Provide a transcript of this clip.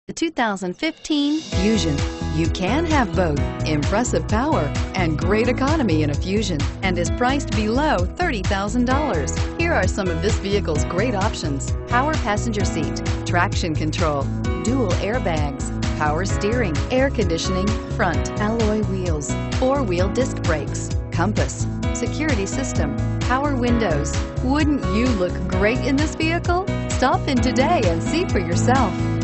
The 2015 Fusion. You can have both impressive power and great economy in a Fusion, and is priced below $30,000. Here are some of this vehicle's great options: power passenger seat, traction control, dual airbags, power steering, air conditioning, front alloy wheels, four-wheel disc brakes, compass, security system, power windows. Wouldn't you look great in this vehicle? Stop in today and see for yourself.